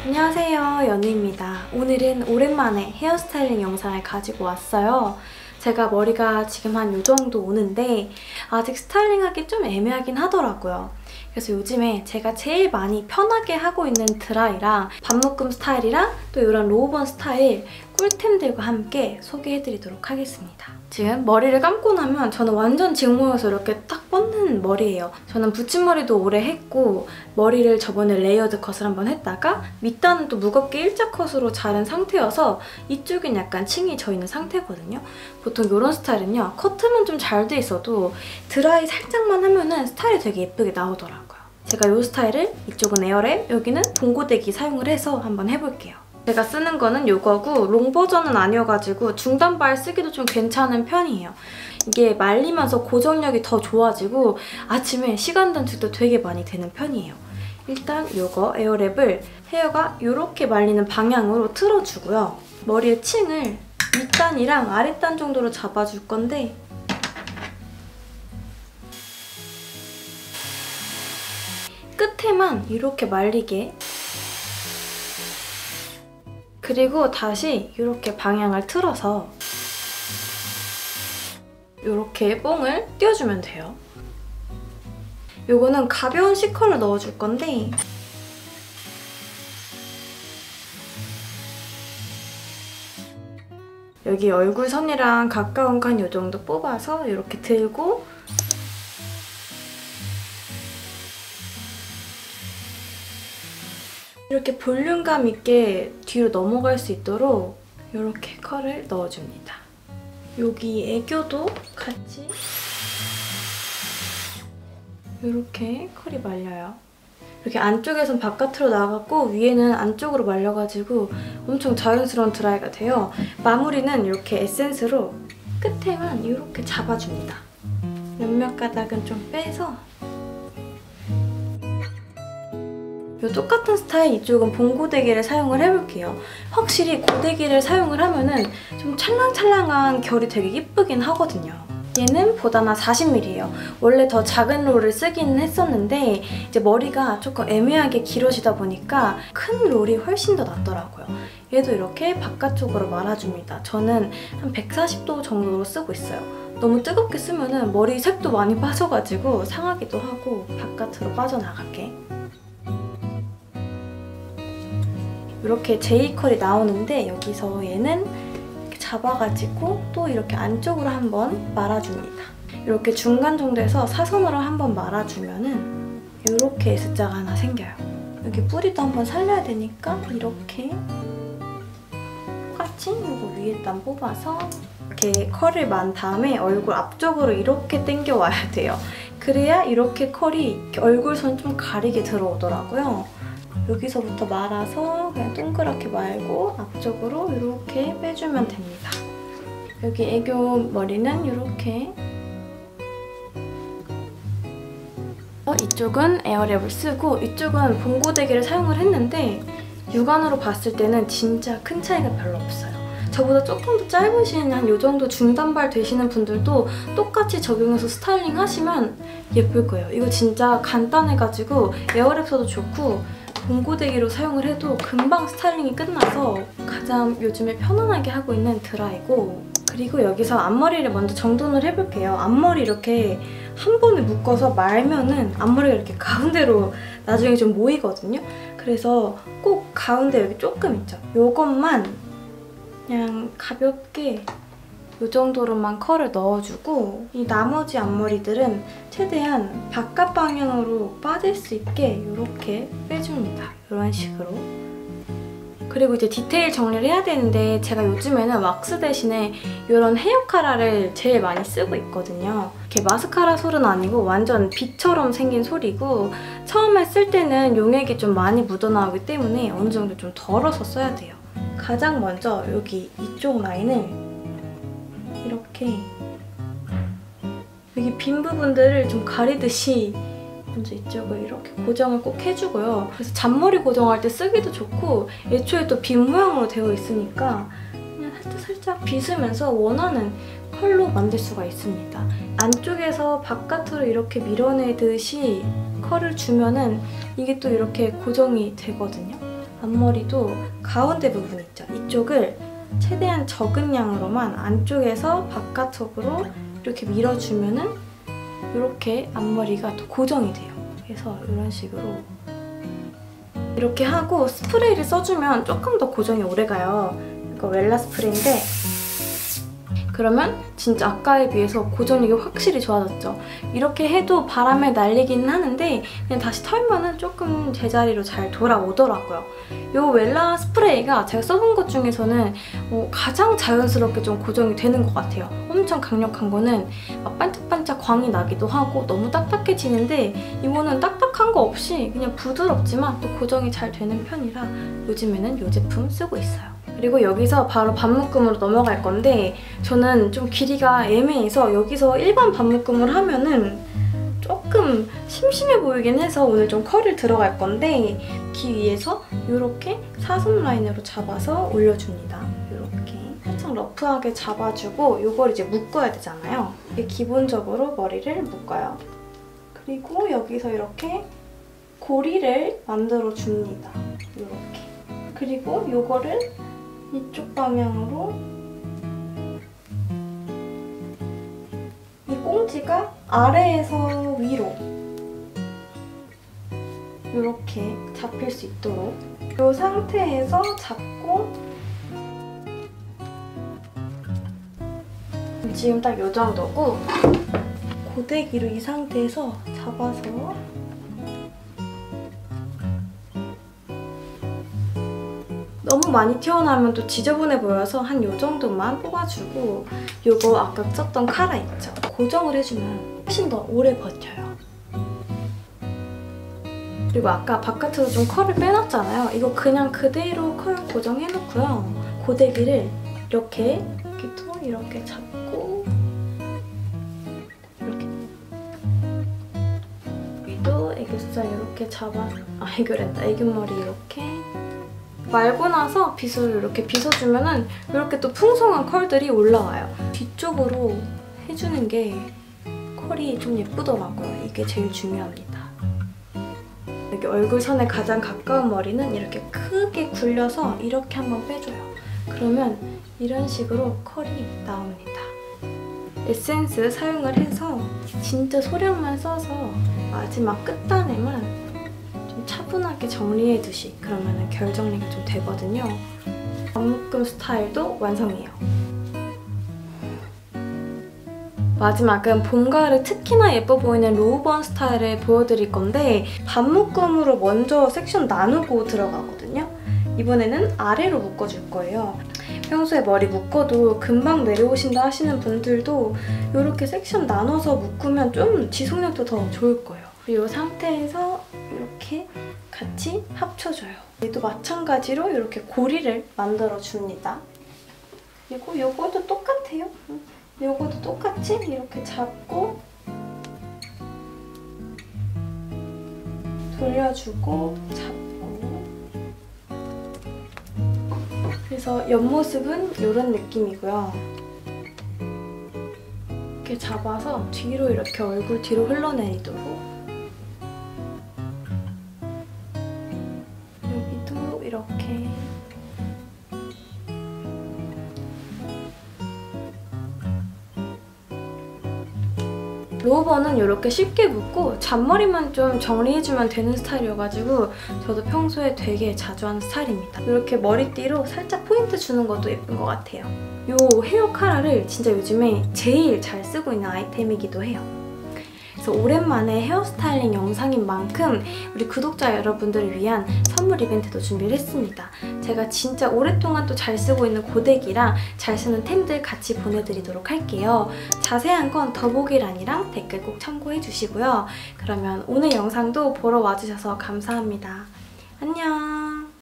안녕하세요, 연우입니다. 오늘은 오랜만에 헤어스타일링 영상을 가지고 왔어요. 제가 머리가 지금 한 요 정도 오는데 아직 스타일링하기 좀 애매하긴 하더라고요. 그래서 요즘에 제가 제일 많이 편하게 하고 있는 드라이랑 반묶음 스타일이랑 또 이런 로우번 스타일 꿀템들과 함께 소개해드리도록 하겠습니다. 지금 머리를 감고 나면 저는 완전 직모여서 이렇게 딱 뻗는 머리예요. 저는 붙임머리도 오래 했고 머리를 저번에 레이어드 컷을 한번 했다가 밑단은 또 무겁게 일자컷으로 자른 상태여서 이쪽은 약간 층이 져 있는 상태거든요. 보통 이런 스타일은요. 커트만 좀 잘 돼 있어도 드라이 살짝만 하면은 스타일이 되게 예쁘게 나오더라고요. 제가 이 스타일을 이쪽은 에어랩, 여기는 봉고데기 사용을 해서 한번 해볼게요. 제가 쓰는 거는 이거고 롱 버전은 아니어가지고 중단발 쓰기도 좀 괜찮은 편이에요. 이게 말리면서 고정력이 더 좋아지고 아침에 시간 단축도 되게 많이 되는 편이에요. 일단 이거 에어랩을 헤어가 이렇게 말리는 방향으로 틀어주고요. 머리의 층을 윗단이랑 아랫단 정도로 잡아줄 건데 끝에만 이렇게 말리게, 그리고 다시 이렇게 방향을 틀어서 이렇게 뽕을 띄워주면 돼요. 요거는 가벼운 C컬을 넣어줄 건데 여기 얼굴선이랑 가까운 간 요 정도 뽑아서 이렇게 들고 이렇게 볼륨감 있게 뒤로 넘어갈 수 있도록 이렇게 컬을 넣어줍니다. 여기 애교도 같이 이렇게 컬이 말려요. 이렇게 안쪽에선 바깥으로 나가고 위에는 안쪽으로 말려가지고 엄청 자연스러운 드라이가 돼요. 마무리는 이렇게 에센스로 끝에만 이렇게 잡아줍니다. 몇몇 가닥은 좀 빼서 이 똑같은 스타일 이쪽은 봉고데기를 사용을 해볼게요. 확실히 고데기를 사용을 하면은 좀 찰랑찰랑한 결이 되게 예쁘긴 하거든요. 얘는 보다나 40mm예요. 원래 더 작은 롤을 쓰기는 했었는데 이제 머리가 조금 애매하게 길어지다 보니까 큰 롤이 훨씬 더 낫더라고요. 얘도 이렇게 바깥쪽으로 말아줍니다. 저는 한 140도 정도로 쓰고 있어요. 너무 뜨겁게 쓰면은 머리 색도 많이 빠져가지고 상하기도 하고 바깥으로 빠져나가게. 이렇게 J컬이 나오는데 여기서 얘는 이렇게 잡아가지고 또 이렇게 안쪽으로 한번 말아줍니다. 이렇게 중간 정도에서 사선으로 한번 말아주면은 이렇게 S자가 하나 생겨요. 여기 뿌리도 한번 살려야 되니까 이렇게 똑같이 이거 위에 단 뽑아서 이렇게 컬을 만 다음에 얼굴 앞쪽으로 이렇게 당겨와야 돼요. 그래야 이렇게 컬이 이렇게 얼굴선 좀 가리게 들어오더라고요. 여기서부터 말아서 그냥 동그랗게 말고 앞쪽으로 이렇게 빼주면 됩니다. 여기 애교 머리는 이렇게 이쪽은 에어랩을 쓰고 이쪽은 봉고데기를 사용을 했는데 육안으로 봤을 때는 진짜 큰 차이가 별로 없어요. 저보다 조금 더 짧으신 한 요 정도 중단발 되시는 분들도 똑같이 적용해서 스타일링 하시면 예쁠 거예요. 이거 진짜 간단해가지고 에어랩 써도 좋고 봉고데기로 사용을 해도 금방 스타일링이 끝나서 가장 요즘에 편안하게 하고 있는 드라이고, 그리고 여기서 앞머리를 먼저 정돈을 해볼게요. 앞머리 이렇게 한 번에 묶어서 말면은 앞머리가 이렇게 가운데로 나중에 좀 모이거든요. 그래서 꼭 가운데 여기 조금 있죠? 요것만 그냥 가볍게 이 정도로만 컬을 넣어주고 이 나머지 앞머리들은 최대한 바깥 방향으로 빠질 수 있게 이렇게 빼줍니다. 이런 식으로. 그리고 이제 디테일 정리를 해야 되는데 제가 요즘에는 왁스 대신에 이런 헤어 카라를 제일 많이 쓰고 있거든요. 이렇게 마스카라 솔은 아니고 완전 빗처럼 생긴 솔이고 처음에 쓸 때는 용액이 좀 많이 묻어나오기 때문에 어느 정도 좀 덜어서 써야 돼요. 가장 먼저 여기 이쪽 라인을 이렇게 여기 빈 부분들을 좀 가리듯이 먼저 이쪽을 이렇게 고정을 꼭 해주고요. 그래서 잔머리 고정할 때 쓰기도 좋고 애초에 또 빈 모양으로 되어 있으니까 그냥 살짝 빗으면서 원하는 컬로 만들 수가 있습니다. 안쪽에서 바깥으로 이렇게 밀어내듯이 컬을 주면은 이게 또 이렇게 고정이 되거든요. 앞머리도 가운데 부분 있죠? 이쪽을 최대한 적은 양으로만 안쪽에서 바깥쪽으로 이렇게 밀어주면은 이렇게 앞머리가 또 고정이 돼요. 그래서 이런 식으로 이렇게 하고 스프레이를 써주면 조금 더 고정이 오래가요. 이거 웰라 스프레이인데 그러면 진짜 아까에 비해서 고정력이 확실히 좋아졌죠. 이렇게 해도 바람에 날리기는 하는데 그냥 다시 털면은 조금 제자리로 잘 돌아오더라고요. 이 웰라 스프레이가 제가 써본 것 중에서는 가장 자연스럽게 좀 고정이 되는 것 같아요. 엄청 강력한 거는 막 반짝반짝 광이 나기도 하고 너무 딱딱해지는데 이거는 딱딱한 거 없이 그냥 부드럽지만 또 고정이 잘 되는 편이라 요즘에는 이 제품 쓰고 있어요. 그리고 여기서 바로 반묶음으로 넘어갈 건데 저는 좀 길이가 애매해서 여기서 일반 반묶음을 하면은 조금 심심해 보이긴 해서 오늘 좀 컬을 들어갈 건데 귀 위에서 이렇게 사선 라인으로 잡아서 올려줍니다. 이렇게 살짝 러프하게 잡아주고 이걸 이제 묶어야 되잖아요. 이게 기본적으로 머리를 묶어요. 그리고 여기서 이렇게 고리를 만들어줍니다. 이렇게. 그리고 이거를 이쪽 방향으로 이 꽁지가 아래에서 위로 이렇게 잡힐 수 있도록 이 상태에서 잡고 지금 딱 이 정도고 고데기로 이 상태에서 잡아서 너무 많이 튀어나오면 또 지저분해 보여서 한 요 정도만 뽑아주고 요거 아까 썼던 카라 있죠? 고정을 해주면 훨씬 더 오래 버텨요. 그리고 아까 바깥으로 좀 컬을 빼놨잖아요. 이거 그냥 그대로 컬 고정해놓고요. 고데기를 이렇게 또 이렇게 잡고 이렇게 위도 애교살 이렇게 잡아 애교랬다. 애교머리 이렇게 말고 나서 빗을 이렇게 빗어주면은 이렇게 또 풍성한 컬들이 올라와요. 뒤쪽으로 해주는 게 컬이 좀 예쁘더라고요. 이게 제일 중요합니다. 여기 얼굴선에 가장 가까운 머리는 이렇게 크게 굴려서 이렇게 한번 빼줘요. 그러면 이런 식으로 컬이 나옵니다. 에센스 사용을 해서 진짜 소량만 써서 마지막 끝단에만 차분하게 정리해두시. 그러면 결 정리가 좀 되거든요. 반묶음 스타일도 완성이에요. 마지막은 봄, 가을에 특히나 예뻐 보이는 로우번 스타일을 보여드릴 건데 반묶음으로 먼저 섹션 나누고 들어가거든요. 이번에는 아래로 묶어줄 거예요. 평소에 머리 묶어도 금방 내려오신다 하시는 분들도 이렇게 섹션 나눠서 묶으면 좀 지속력도 더 좋을 거예요. 그리고 이 상태에서 이렇게 같이 합쳐줘요. 얘도 마찬가지로 이렇게 고리를 만들어줍니다. 그리고 이것도 똑같아요. 이것도 똑같이 이렇게 잡고 돌려주고 잡고 그래서 옆모습은 이런 느낌이고요. 이렇게 잡아서 뒤로 이렇게 얼굴 뒤로 흘러내리도록 여기도 이렇게 로우번은 이렇게 쉽게 묶고 잔머리만 좀 정리해주면 되는 스타일이어가지고 저도 평소에 되게 자주 하는 스타일입니다. 이렇게 머리띠로 살짝 포인트 주는 것도 예쁜 것 같아요. 이 헤어 카라를 진짜 요즘에 제일 잘 쓰고 있는 아이템이기도 해요. 그래서 오랜만에 헤어스타일링 영상인 만큼 우리 구독자 여러분들을 위한 선물 이벤트도 준비를 했습니다. 제가 진짜 오랫동안 또 잘 쓰고 있는 고데기랑 잘 쓰는 템들 같이 보내드리도록 할게요. 자세한 건 더보기란이랑 댓글 꼭 참고해 주시고요. 그러면 오늘 영상도 보러 와주셔서 감사합니다. 안녕!